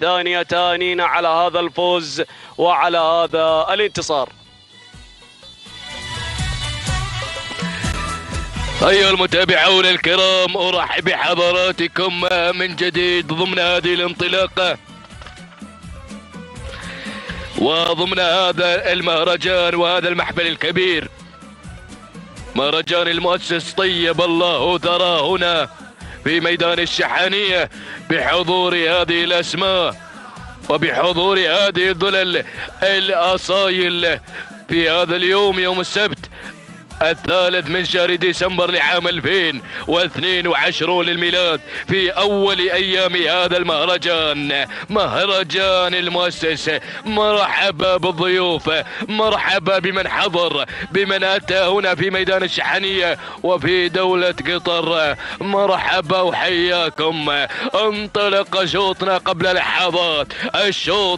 الثانية تهانينا على هذا الفوز وعلى هذا الانتصار. أيها المتابعون الكرام، أرحب بحضراتكم من جديد ضمن هذه الانطلاقة وضمن هذا المهرجان وهذا المحفل الكبير، مهرجان المؤسس طيب الله ثراه هنا في ميدان الشحانية، بحضور هذه الأسماء وبحضور هذه الظلل الأصايل في هذا اليوم، يوم السبت 3 من شهر ديسمبر لعام 2022 للميلاد، في أول أيام هذا المهرجان، مهرجان المؤسس. مرحبا بالضيوف، مرحبا بمن حضر، بمن أتى هنا في ميدان الشحانية وفي دولة قطر، مرحبا وحياكم. انطلق شوطنا قبل لحظات، الشوط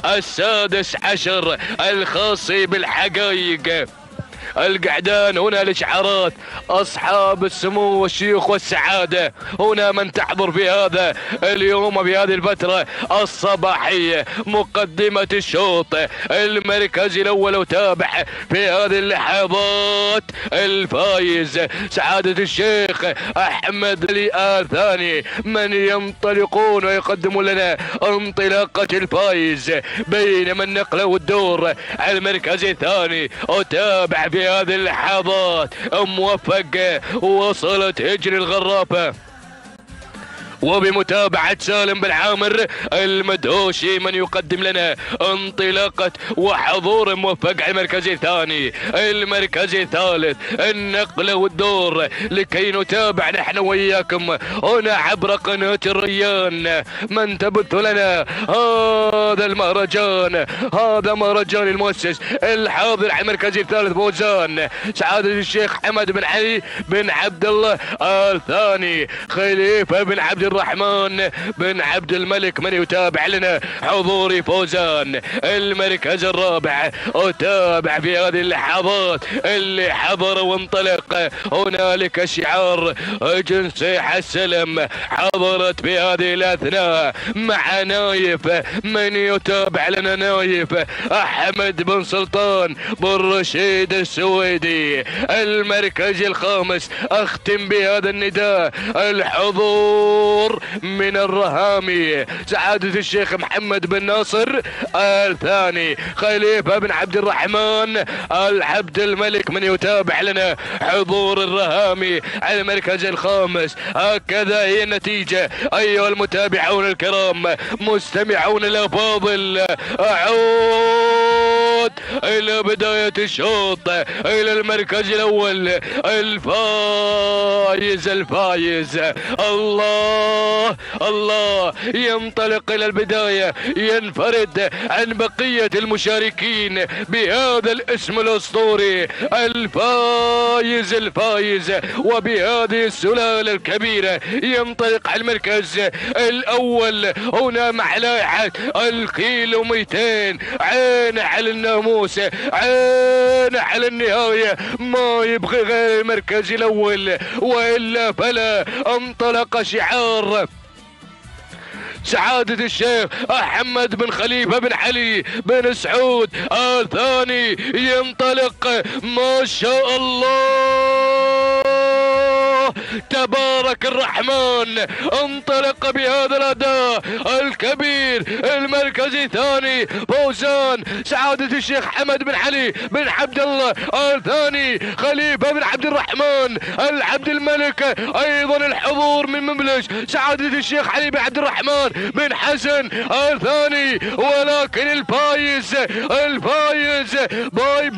16 الخاص بالحقائق. القعدان هنا الاشعارات، اصحاب السمو والشيوخ والسعاده، هنا من تحضر في هذا اليوم بهذه الفتره الصباحيه. مقدمه الشوط المركز الاول، وتابع في هذه اللحظات الفايز سعاده الشيخ احمد الثاني، من ينطلقون ويقدمون لنا انطلاقه الفايز، بينما النقله والدور على المركز الثاني. وتابع في هذه اللحظات موفق، وصلت هجري الغرافة وبمتابعة سالم بن عامر المدهوشي من يقدم لنا انطلاقة وحضور موفق على المركز الثاني. المركز الثالث النقلة والدور لكي نتابع نحن وإياكم هنا عبر قناة الريان من تبث لنا هذا المهرجان، هذا مهرجان المؤسس. الحاضر على المركز الثالث فوزان سعادة الشيخ حمد بن علي بن عبد الله الثاني، خليفة بن عبد الرحمن بن عبد الملك من يتابع لنا حضور فوزان. المركز الرابع أتابع في هذه اللحظات اللي حضر وانطلق، هنالك شعار جنسيح السلم حضرت في هذه الأثناء مع نايف من يتابع لنا نايف أحمد بن سلطان بن رشيد السويدي. المركز الخامس أختم بهذا النداء، الحضور من الرهامي سعادة الشيخ محمد بن ناصر الثاني، خليفة بن عبد الرحمن العبد الملك من يتابع لنا حضور الرهامي على المركز الخامس. هكذا هي النتيجة أيها المتابعون الكرام، مستمعون الأفاضل. أعود إلى بداية الشوط، إلى المركز الأول الفايز الله ينطلق إلى البداية، ينفرد عن بقية المشاركين بهذا الاسم الأسطوري، الفايز وبهذه السلالة الكبيرة ينطلق على المركز الأول هنا مع لائحة الكيلو 200. عين على الناموس، عين على النهاية، ما يبغي غير المركز الأول وإلا فلا. انطلق شعار سعادة الشيخ أحمد بن خليفة بن علي بن سعود الثاني، ينطلق ما شاء الله تبارك الرحمن، انطلق بهذا الأداء الكبير. المركز الثاني فوزان سعادة الشيخ حمد بن علي بن عبد الله الثاني، خليفة بن عبد الرحمن العبد الملك، أيضا الحضور من مملج سعادة الشيخ علي بن عبد الرحمن بن حسن الثاني. ولكن الفايز باي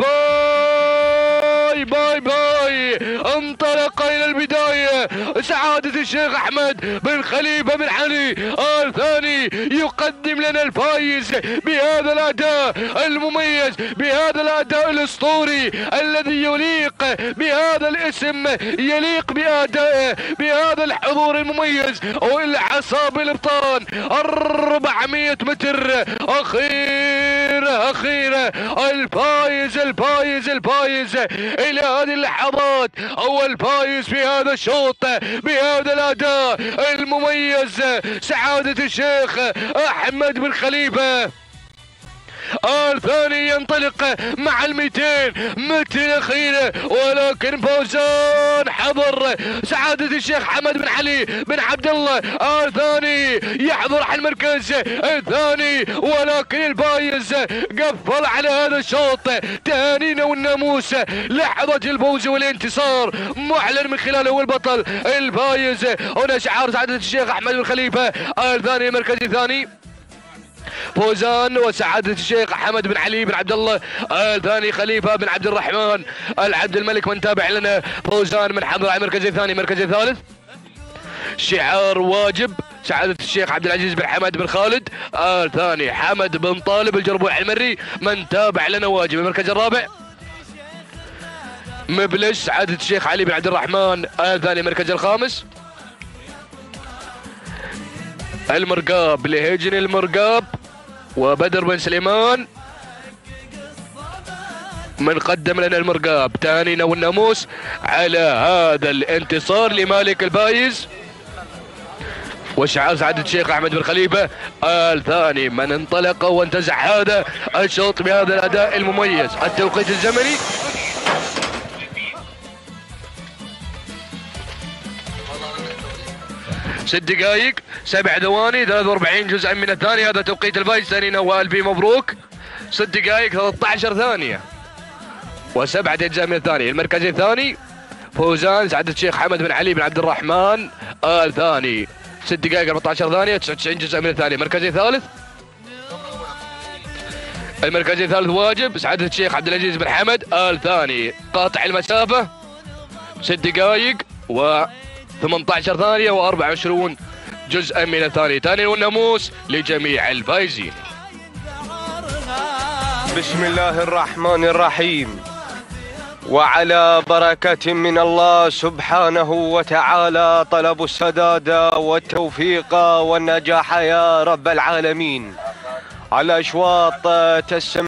باي انطلق إلى البداية سعادة الشيخ أحمد بن خليفة بن علي الثاني، يقدم لنا الفايز بهذا الأداء المميز، بهذا الأداء الأسطوري الذي يليق بهذا الاسم، يليق بأدائه، بهذا الحضور المميز والعصا بالابطان. 400 متر أخير مرة أخيرة الفايز إلى هذه اللحظات هو الفايز في هذا الشوط بهذا الأداء المميز، سعادة الشيخ أحمد بن خليفة. الثاني ينطلق مع 200 متر الأخيرة، ولكن فوزان حضر سعادة الشيخ حمد بن علي بن عبد الله. الثاني يحضر على المركز الثاني، ولكن الفايز قفل على هذا الشوط. تهانينا والناموس، لحظة الفوز والانتصار معلن من خلاله هو البطل الفايز. هنا شعار سعادة الشيخ أحمد بن خليفة. الثاني المركز الثاني فوزان وسعادة الشيخ حمد بن علي بن عبد الله. الثاني خليفة بن عبد الرحمن العبد الملك. من تابع لنا فوزان من حضر على المركز الثاني. المركز الثالث شعار واجب سعادة الشيخ عبد العزيز بن حمد بن خالد. الثاني حمد بن طالب الجربوع المري. من تابع لنا واجب. المركز الرابع مبلش سعادة الشيخ علي بن عبد الرحمن. الثاني المركز الخامس المرقاب لهجن المرقاب وبدر بن سليمان. من قدم لنا المرقاب تهانينا والناموس على هذا الانتصار لمالك الفايز، وشعار سعادة الشيخ أحمد بن خليفة. الثاني من انطلق وانتزع هذا الشوط بهذا الأداء المميز. التوقيت الزمني 6 دقائق 7 ثواني 43 جزءا من الثانية. هذا توقيت الفايز. ثانينا والبي مبروك. 6 دقائق 13 ثانية و7 أجزاء من الثانية. المركز الثاني فوزان سعادة الشيخ حمد بن علي بن عبد الرحمن. الثاني 6 دقائق 14 ثانية 99 جزء من الثانية. المركز الثالث واجب سعادة الشيخ عبد العزيز بن حمد. الثاني قاطع المسافة 6 دقائق و 18 ثانية و24 جزءا من الثانية. ثاني والناموس لجميع الفائزين. بسم الله الرحمن الرحيم، وعلى بركة من الله سبحانه وتعالى طلب السداد والتوفيق والنجاح يا رب العالمين. على أشواط تسمى